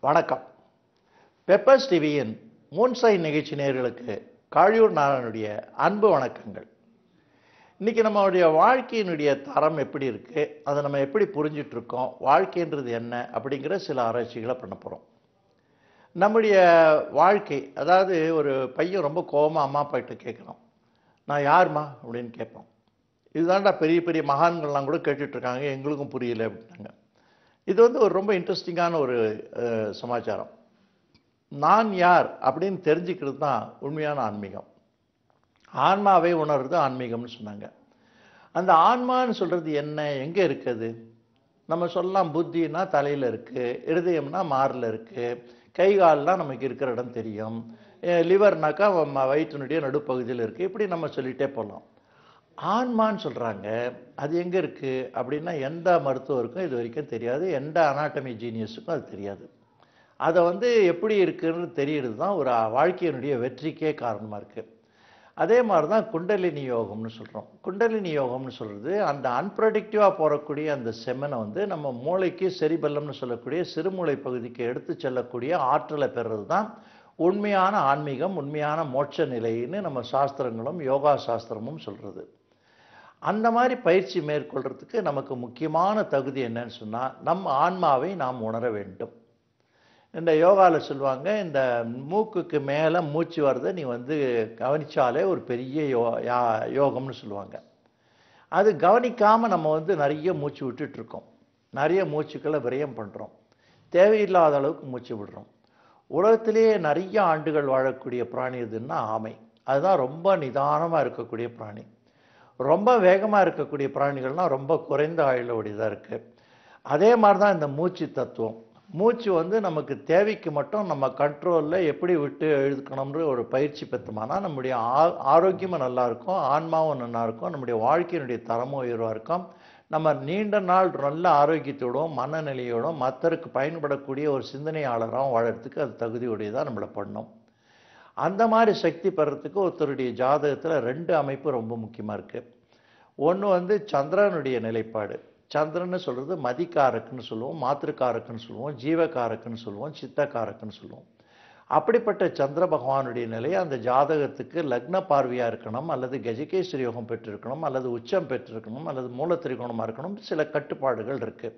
வணக்கம். பெப்பர்ஸ் டிவியின் மூன்சைன் நிகழ்ச்சி நேயர்களுக்கு காழியூர் நாராயணனுடைய அன்பு வணக்கங்கள். இன்னைக்கு நம்மளுடைய வாழ்க்கையினுடைய தரம் எப்படி இருக்கு, அதை நம்ம எப்படி புரிஞ்சிட்டு இருக்கோம், வாழ்க்கைன்றது என்ன அப்படிங்கிற சில ஆராய்ச்சிகளை பண்ண போறோம். நம்முடைய வாழ்க்கை, அதாவது ஒரு பையன் ரொம்ப கோபமா அம்மா அப்பா கிட்ட கேட்கணும், நான் யாருமா அப்படின்னு கேட்போம். இதுதான்டா பெரிய பெரிய மகான்கள்லாம் கூட கேட்டுட்டு இருக்காங்க, எங்களுக்கும் புரியல அப்படின்னாங்க. இது ஒரு ரொம்ப இன்ட்ரெஸ்டிங்கான ஒரு சமாச்சாரம். நான் யார் அப்படின்னு தெரிஞ்சுக்கிறது தான் உண்மையான ஆன்மீகம். ஆன்மாவை உணர்றது ஆன்மீகம்னு சொன்னாங்க. அந்த ஆன்மான்னு சொல்றது என்ன, எங்க இருக்குது? நம்ம சொல்லலாம் புத்தின்னா தலையில இருக்கு, இருதயம்னா மார்ல இருக்கு, கை கால்லாம் நமக்கு இருக்கிற இடம் தெரியும், லிவர்னாக்கா வயிற்றினுடைய நடுப்பகுதியில் இருக்கு, இப்படி நம்ம சொல்லிட்டே போகலாம். ஆன்மான்னு சொல்றாங்க, அது எங்க இருக்கு அப்படின்னா எந்த மருத்துவருக்கும் இது வரைக்கும் தெரியாது, எந்த அனாட்டமி ஜீனியஸுக்கும் அது தெரியாது. அதை எப்படி இருக்குன்னு தெரியுறது தான் ஒரு வாழ்க்கையினுடைய வெற்றிக்கே காரணமா இருக்கு. அதே மாதிரி தான் குண்டலினி யோகம்னு சொல்றோம். குண்டலினி யோகம்னு சொல்றது அந்த அன்பிரடிக்டிவா போறக்கூடிய அந்த செமனை நம்ம மூளைக்கு செரிபெல்லம்னு சொல்லக்கூடிய சிறுமூளை பகுதிக்கு எடுத்து செல்லக்கூடிய ஆற்றலை பெறுறது தான் உண்மையான ஆன்மீகம், உண்மையான மோட்ச நிலைன்னு நம்ம சாஸ்திரங்களும் யோகா சாஸ்திரமும் சொல்றது. அந்த மாதிரி பயிற்சி மேற்கொள்றதுக்கு நமக்கு முக்கியமான தகுதி என்னன்னு சொன்னா, நம் ஆன்மாவை நாம் உணர வேண்டும். இந்த யோகால சொல்லுவாங்க, இந்த மூக்குக்கு மேல மூச்சு வரதை நீ கவனிச்சாலே ஒரு பெரிய யோகம்னு சொல்லுவாங்க. அது கவனிக்காம நம்ம நிறைய மூச்சு விட்டுட்டு இருக்கோம், நிறைய மூச்சுக்களை விரயம் பண்றோம், தேவையில்லாத அளவுக்கு மூச்சு விடுறோம். உலகத்திலேயே நிறைய ஆண்டுகள் வாழக்கூடிய பிராணி எதுன்னா ஆமை. அதுதான் ரொம்ப நிதானமா இருக்கக்கூடிய பிராணி. ரொம்ப வேகமா இருக்கக்கூடிய பிராணிகள்லாம் ரொம்ப குறைந்த ஆயுளோடையதாக இருக்கு. அதே மாதிரி தான் இந்த மூச்சு தத்துவம். மூச்சு நமக்கு தேவைக்கு மட்டும் நம்ம கண்ட்ரோலில் எப்படி விட்டு எழுதுக்கணும்ன்ற ஒரு பயிற்சி பெற்றோம்னா நம்முடைய ஆரோக்கியமும் நல்லா இருக்கும், ஆன்மாவும் நல்லா இருக்கும், நம்முடைய வாழ்க்கையினுடைய தரமும் உயர்வாக இருக்கும். நம்ம நீண்ட நாள் நல்ல ஆரோக்கியத்தோடும் மனநிலையோடும் மற்றருக்கு பயன்படக்கூடிய ஒரு சிந்தனையாளராகவும் வாழறதுக்கு அது தகுதியுடையதாக நம்மளை பண்ணும். அந்த மாதிரி சக்தி பெறத்துக்கு ஒருத்தருடைய ஜாதகத்தில் 2 அமைப்பு ரொம்ப முக்கியமாக இருக்கு. ஒன்று சந்திரனுடைய நிலைப்பாடு. சந்திரன்னு சொல்றது மதிக்காரக்குன்னு சொல்லுவோம், மாத்திருக்காரக்குன்னு சொல்லுவோம், ஜீவகாரக்குன்னு சொல்லுவோம், சித்தக்காரக்குன்னு சொல்லுவோம். அப்படிப்பட்ட சந்திர பகவானுடைய நிலை அந்த ஜாதகத்துக்கு லக்ன பார்வையாக இருக்கணும், அல்லது கஜகேஸ்வரி யோகம் பெற்றிருக்கணும், அல்லது உச்சம் பெற்றிருக்கணும், அல்லது மூலத்திரிகோணமாக இருக்கணும். சில கட்டுப்பாடுகள் இருக்கு.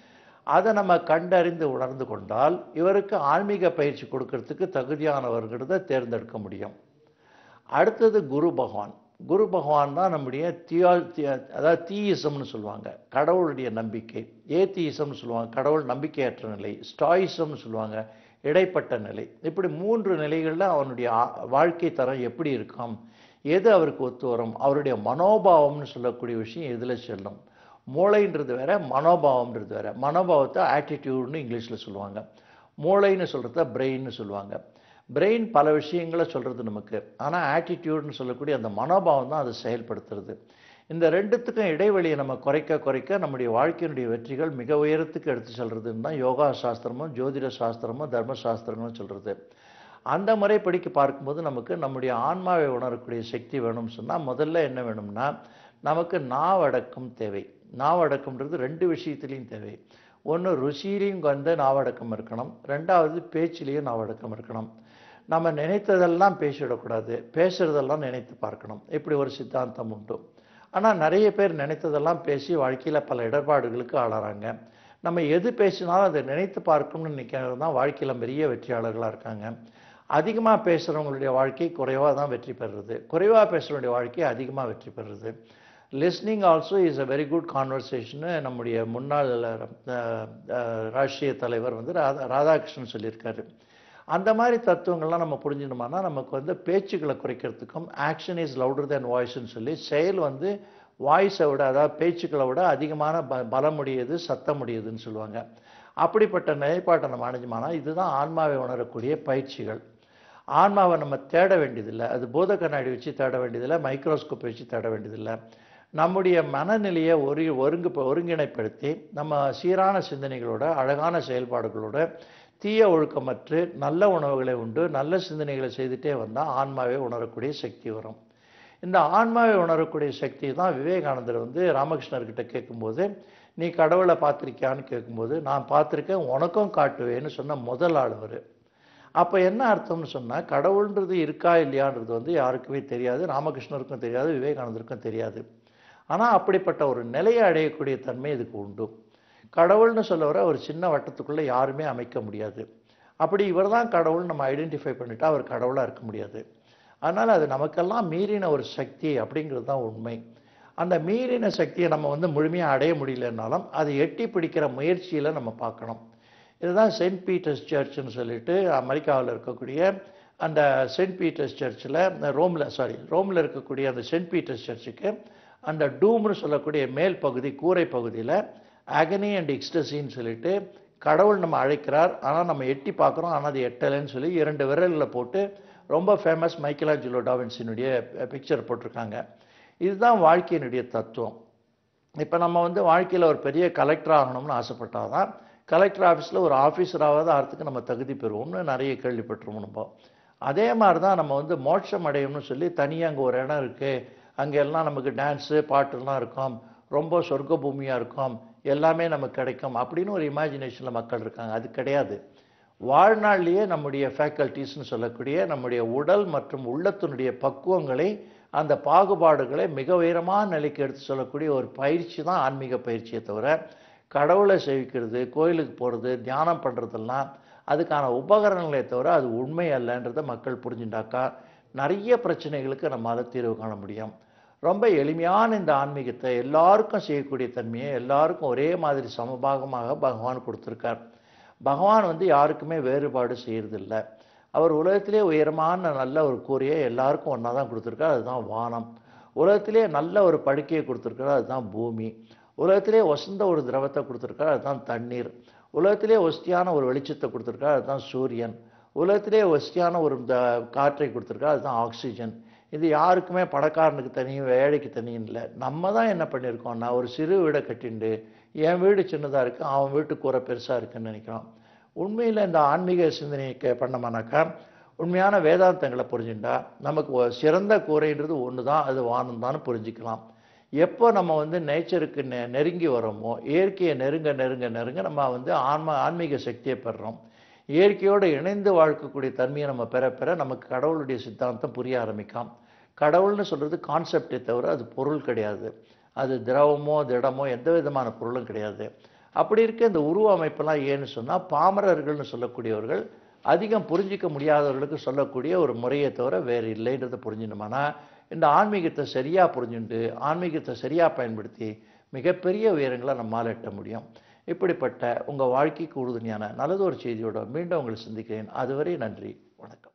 அதை நம்ம கண்டறிந்து உணர்ந்து கொண்டால் இவருக்கு ஆன்மீக பயிற்சி கொடுக்கறதுக்கு தகுதியானவர்கிறத தேர்ந்தெடுக்க முடியும். அடுத்தது குரு பகவான். குரு பகவான் தான் நம்முடைய அதாவது தீயிசம்னு சொல்லுவாங்க, கடவுளுடைய நம்பிக்கை. ஏத்தீயிசம்னு சொல்லுவாங்க, கடவுள் நம்பிக்கையற்ற நிலை. ஸ்டாயிசம்னு சொல்லுவாங்க, இடைப்பட்ட நிலை. இப்படி 3 நிலைகளில் அவனுடைய வாழ்க்கை தரம் எப்படி இருக்கும், எது அவருக்கு ஒத்து வரும், அவருடைய மனோபாவம்னு சொல்லக்கூடிய விஷயம் எதில் செல்லும். மூளைன்றது வேற, மனோபாவம்ன்றது வேற. மனோபாவத்தை ஆட்டிடியூட்னு இங்கிலீஷில் சொல்லுவாங்க, மூளைன்னு சொல்கிறத பிரெயின்னு சொல்லுவாங்க. பிரெயின் பல விஷயங்களை சொல்கிறது நமக்கு, ஆனால் ஆட்டிடியூட்னு சொல்லக்கூடிய அந்த மனோபாவம் தான் அதை செயல்படுத்துறது. இந்த 2த்துக்கும் இடைவெளியை நம்ம குறைக்க குறைக்க நம்முடைய வாழ்க்கையினுடைய வெற்றிகள் மிக உயரத்துக்கு எடுத்து செல்றதுன்னு தான் யோகா சாஸ்திரமும் ஜோதிட சாஸ்திரமும் தர்ம சாஸ்திரங்களும் சொல்கிறது. அந்த முறைப்படிக்கு பார்க்கும்போது நமக்கு நம்முடைய ஆன்மாவை உணரக்கூடிய சக்தி வேணும்னு சொன்னால் முதல்ல என்ன வேணும்னா, நமக்கு நாவடக்கம் தேவை. நாவடக்கம்ன்றது 2 விஷயத்துலையும் தேவை. ஒன்று ருசியிலையும் நாவடக்கம் இருக்கணும், 2வது பேச்சிலையும் நாவடக்கம் இருக்கணும். நம்ம நினைத்ததெல்லாம் பேசிவிடக்கூடாது, பேசுறதெல்லாம் நினைத்து பார்க்கணும். இப்படி ஒரு சித்தாந்தம் உண்டு. ஆனால் நிறைய பேர் நினைத்ததெல்லாம் பேசி வாழ்க்கையில் பல இடர்பாடுகளுக்கு ஆளாறாங்க. நம்ம எது பேசினாலும் அதை நினைத்து பார்க்கணும்னு நினைக்கிறது தான் வாழ்க்கையில் பெரிய வெற்றியாளர்களாக இருக்காங்க. அதிகமாக பேசுகிறவங்களுடைய வாழ்க்கை குறைவாக தான் வெற்றி பெறுறது, குறைவாக பேசுகிறவங்களுடைய வாழ்க்கை அதிகமாக வெற்றி பெறுறது. Listening also is a very good கான்வர்சேஷன்னு நம்முடைய முன்னாள் ராஷ்ட்ரிய தலைவர் ராதாகிருஷ்ணன் சொல்லியிருக்காரு. அந்த மாதிரி தத்துவங்கள்லாம் நம்ம புரிஞ்சிடணுமானா நமக்கு பேச்சுக்களை குறைக்கிறதுக்கும் ஆக்ஷன் இஸ் லவுடர் தேன் வாய்ஸ்ன்னு சொல்லி செயல் வாய்ஸை விட, அதாவது பேச்சுக்களை விட அதிகமான பலமுடையது, சத்தமுடையதுன்னு சொல்லுவாங்க. அப்படிப்பட்ட நிலைப்பாட்டை நம்ம அடைஞ்சோம்னா இதுதான் ஆன்மாவை உணரக்கூடிய பயிற்சிகள். ஆன்மாவை நம்ம தேட வேண்டியதில்லை, அது பூத கண்ணாடி வச்சு தேட வேண்டியதில்லை, மைக்ரோஸ்கோப் வச்சு தேட வேண்டியதில்லை. நம்முடைய மனநிலையை ஒருங்கிணைப்படுத்தி நம்ம சீரான சிந்தனைகளோட, அழகான செயல்பாடுகளோட, தீய ஒழுக்கமற்று நல்ல உணவுகளை உண்டு நல்ல சிந்தனைகளை செய்துட்டே வந்தால் ஆன்மாவை உணரக்கூடிய சக்தி வரும். இந்த ஆன்மாவை உணரக்கூடிய சக்தி தான் விவேகானந்தர் வந்து ராமகிருஷ்ணர்கிட்ட கேட்கும்போது, நீ கடவுளை பார்த்துருக்கியான்னு கேட்கும்போது, நான் பார்த்துருக்கேன் உனக்கும் காட்டுவேன்னு சொன்ன முதல் ஆள் அவர். அப்போ என்ன அர்த்தம்னு சொன்னால், கடவுள்ன்றது இருக்கா இல்லையான்றது வந்து யாருக்குமே தெரியாது, ராமகிருஷ்ணருக்கும் தெரியாது, விவேகானந்தருக்கும் தெரியாது. ஆனால் அப்படிப்பட்ட ஒரு நிலையை அடையக்கூடிய தன்மை இதுக்கு உண்டு. கடவுள்னு சொல்ல வர ஒரு சின்ன வட்டத்துக்குள்ளே யாருமே அமைக்க முடியாது. அப்படி இவர் தான் கடவுள் நம்ம ஐடென்டிஃபை பண்ணிட்டா அவர் கடவுளாக இருக்க முடியாது. அதனால் அது நமக்கெல்லாம் மீறின ஒரு சக்தி அப்படிங்கிறது தான் உண்மை. அந்த மீறின சக்தியை நம்ம வந்து முழுமையாக அடைய முடியலன்னாலும் அதை எட்டி பிடிக்கிற முயற்சியில் நம்ம பார்க்கணும். இதுதான் செயின்ட் பீட்டர்ஸ் சர்ச்சுன்னு சொல்லிட்டு அமெரிக்காவில் இருக்கக்கூடிய அந்த செயின்ட் பீட்டர்ஸ் சர்ச்சில் ரோமில் இருக்கக்கூடிய அந்த செயின்ட் பீட்டர்ஸ் சர்ச்சுக்கு அந்த டூம்னு சொல்லக்கூடிய மேல் பகுதி கூரை பகுதியில் அகனி அண்ட் எக்ஸ்டசின்னு சொல்லிட்டு கடவுள் நம்ம அழைக்கிறார், ஆனால் நம்ம எட்டி பார்க்குறோம், ஆனால் அது எட்டலைன்னு சொல்லி 2 விரலில் போட்டு ரொம்ப ஃபேமஸ் மைக்கேலாஞ்சலோ டாவின்சினுடைய பிக்சர் போட்டிருக்காங்க. இதுதான் வாழ்க்கையினுடைய தத்துவம். இப்போ நம்ம வந்து வாழ்க்கையில் ஒரு பெரிய கலெக்டர் ஆகணும்னு ஆசைப்பட்டால் தான் கலெக்டர் ஆஃபீஸில் ஒரு ஆஃபீஸராவது ஆகிறதுக்கு நம்ம தகுதி பெறுவோம்னு நிறைய கேள்விப்பட்டிருவோம் நம்ம. அதே மாதிரி தான் நம்ம வந்து மோட்சம் அடையும்னு சொல்லி தனியாக அங்கே ஒரு இடம் இருக்குது, அங்கே எல்லாம் நமக்கு டான்ஸு பாட்டுலாம் இருக்கும், ரொம்ப சொர்க்க பூமியாக இருக்கும், எல்லாமே நமக்கு கிடைக்கும் அப்படின்னு ஒரு இமேஜினேஷனில் மக்கள் இருக்காங்க. அது கிடையாது. வாழ்நாள்லேயே நம்முடைய ஃபேக்கல்ட்டிஸ்ன்னு சொல்லக்கூடிய நம்முடைய உடல் மற்றும் உள்ளத்தினுடைய பக்குவங்களை, அந்த பாகுபாடுகளை மிக உயரமான நிலைக்கு எடுத்து சொல்லக்கூடிய ஒரு பயிற்சி தான் ஆன்மீக பயிற்சியை தவிர, கடவுளை சேவிக்கிறது, கோயிலுக்கு போகிறது, தியானம் பண்ணுறதெல்லாம் அதுக்கான உபகரணங்களே தவிர அது உண்மை அல்லன்றதை மக்கள் புரிஞ்சுட்டாக்கா நிறைய பிரச்சனைகளுக்கு நம்மளால் தீர்வு காண முடியும். ரொம்ப எளிமையான இந்த ஆன்மீகத்தை எல்லாருக்கும் செய்யக்கூடிய தன்மையை எல்லாருக்கும் ஒரே மாதிரி சமபாகமாக பகவான் கொடுத்துருக்கார். பகவான் வந்து யாருக்குமே வேறுபாடு செய்யறதில்லை. அவர் உலகத்திலே உயரமான நல்ல ஒரு கூரையை எல்லாருக்கும் ஒன்றா தான் கொடுத்துருக்கார், அதுதான் வானம். உலகத்திலே நல்ல ஒரு படுக்கையை கொடுத்துருக்கார், அதுதான் பூமி. உலகத்திலே வசந்த ஒரு திரவத்தை கொடுத்துருக்கார், அதுதான் தண்ணீர். உலகத்திலே ஒஸ்தியான ஒரு வெளிச்சத்தை கொடுத்துருக்கார், அதுதான் சூரியன். உலகத்திலே ஒஸ்தியான ஒரு காற்றை கொடுத்துருக்கார், அதுதான் ஆக்சிஜன். இது யாருக்குமே பணக்காரனுக்கு தனியும் ஏழைக்கு தனியும் இல்லை. நம்ம தான் என்ன பண்ணியிருக்கோம்னா ஒரு சிறு வீடை கட்டிண்டு என் வீடு சின்னதாக இருக்குது, அவன் வீட்டு கூரை பெருசாக இருக்குன்னு நினைக்கிறான். உண்மையில் இந்த ஆன்மீக சிந்தனையை பண்ணோம்னாக்கா உண்மையான வேதாந்தங்களை புரிஞ்சுட்டா நமக்கு சிறந்த கூரைன்றது ஒன்று தான், அது வானம் தான் புரிஞ்சுக்கலாம். எப்போ நம்ம வந்து நேச்சருக்கு நெருங்கி வரோமோ, இயற்கையை நெருங்க நெருங்க நெருங்க நம்ம வந்து ஆன்மீக சக்தியை பெறுறோம். இயற்கையோடு இணைந்து வாழ்க்கக்கூடிய தன்மையை நம்ம பெற பெற நமக்கு கடவுளுடைய சித்தாந்தம் புரிய ஆரம்பிக்கும். கடவுள்னு சொல்கிறது கான்செப்டை தவிர அது பொருள் கிடையாது. அது திரவமோ திடமோ எந்த விதமான பொருளும் கிடையாது. அப்படி இருக்க இந்த உருவ அமைப்பெல்லாம் ஏன்னு சொன்னால் பாமரர்கள்னு சொல்லக்கூடியவர்கள் அதிகம் புரிஞ்சிக்க முடியாதவர்களுக்கு சொல்லக்கூடிய ஒரு முறையை தவிர வேறு இல்லைன்றதை புரிஞ்சினோம்னா இந்த ஆன்மீகத்தை சரியாக புரிஞ்சுட்டு ஆன்மீகத்தை சரியாக பயன்படுத்தி மிகப்பெரிய உயரங்களை நம்மால் எட்ட முடியும். இப்படிப்பட்ட உங்கள் வாழ்க்கைக்கு உறுதுணையான நல்லதொரு செய்தியோடு மீண்டும் உங்களை சந்திக்கிறேன். அதுவரை நன்றி, வணக்கம்.